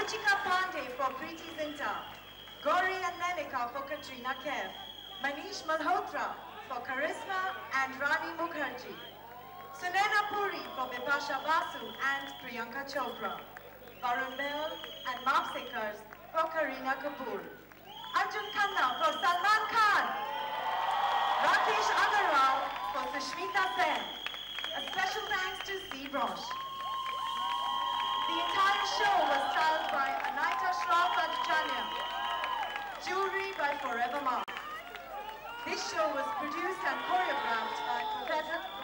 Ruchika Pandey for Preeti Zinta, Gauri and Lenika for Katrina Kaif, Manish Malhotra for Charisma and Rani Mukherjee, Sunena Puri for Bipasha Basu and Priyanka Chopra, Varun Behal and Mapsekars for Kareena Kapoor, Arjun Khanna for Salman Khan, Rakesh Agarwal for Sushmita Sen. A special thanks to C. Roche. The entire show was styled by Anita Shroff Adjanya. Jewelry by Forever Mark. This show was produced and choreographed by Professor